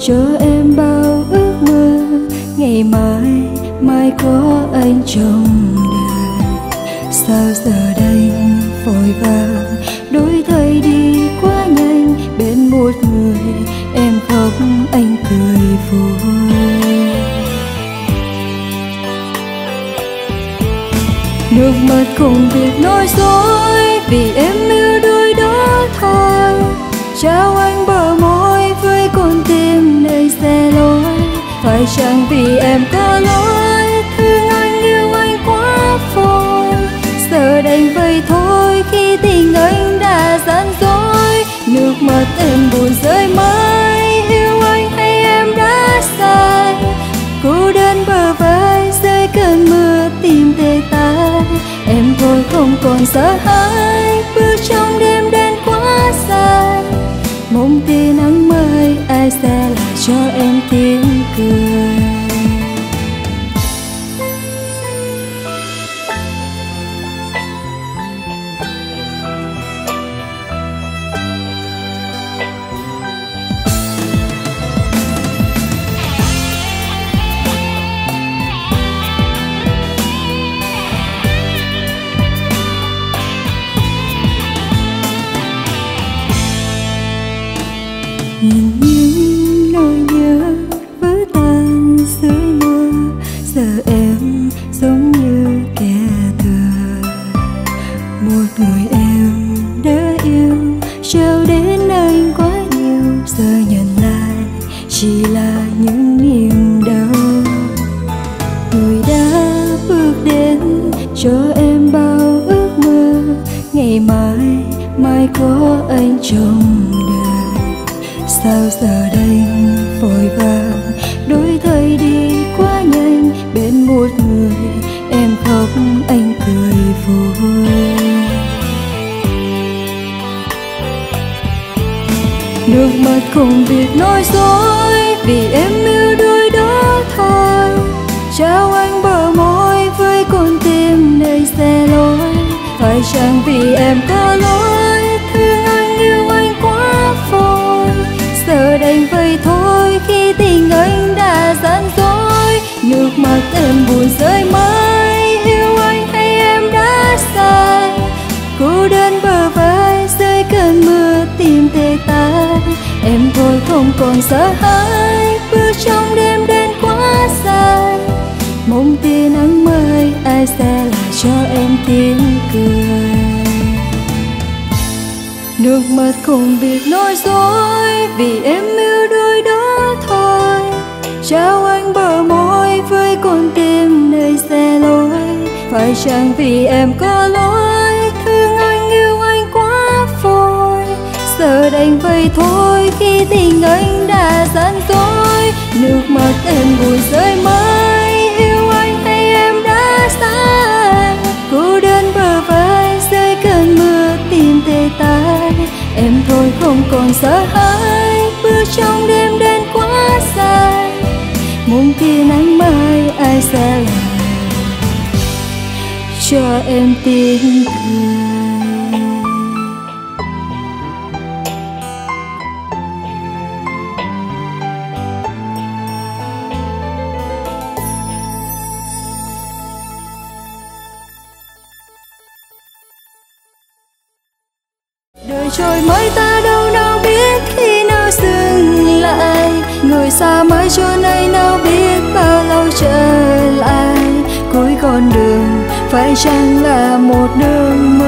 cho em bao ước mơ. Ngày mai mai có anh trong đời. Sao giờ đây vội vàng đổi thay đi quá nhanh. Bên một người em khóc anh cười vui. Nước mắt không biết nói dối vì em yêu đôi đó thôi. Trao anh bờ môi với con tim nơi xe lối. Phải chăng vì em có lỗi thương anh yêu anh quá phôi. Giờ đành vậy thôi khi tình anh đã gian dối. Nước mắt em buồn rơi mãi. Yêu anh hay em đã sai. Cô đơn bờ vai dưới cơn mưa tim tê tái. Em thôi không còn sợ hãi bước trong đêm đen quá dài. Mong tia nắng mai ai sẽ lại cho em tiếng cười. Nhìn những nỗi nhớ vỡ tan dưới mưa. Giờ em giống như kẻ thù. Một người em đã yêu trao đến anh quá nhiều. Giờ nhận lại chỉ là những niềm đau. Người đã bước đến cho em bao ước mơ. Ngày mai mai có anh trong đời. Sao giờ đây vội vàng đổi thay đi quá nhanh. Bên một người em khóc anh cười vui. Nước mắt không biết nói dối vì em yêu đôi đó thôi. Trao anh bờ môi với con tim nơi xe lối. Phải chăng vì em có lỗi thương anh yêu anh quá phôi. Giờ đành vậy thôi khi tình anh đã gian dối. Nước mắt em buồn rơi mãi. Yêu anh hay em đã sai. Cô đơn bờ vai dưới cơn mưa tim tê tái. Em thôi không còn sợ hãi bước trong đêm đen quá dài. Mong tia nắng mai ai sẽ lại cho em tiếng cười. Nước mắt không biết nói dối vì em yêu đôi đó thôi. Trao anh bờ môi với con tim nơi xe lối. Phải chăng vì em có lỗi thương anh yêu anh quá phôi. Giờ đành vậy thôi khi tình anh đã gian dối. Nước mắt em buồn rơi mãi. Yêu anh hay em đã sai. Cô đơn bờ vai dưới cơn mưa tim tê tái. Em thôi không còn sợ hãi bước trong đêm đen quá dài. Mong tia nắng mai ai sẽ lại cho em tiếng cười. Đời trôi mới ta đâu nào biết khi nào dừng lại. Người xa mãi chốn này nào biết bao lâu trở lại. Cuối con đường phải chăng là một đường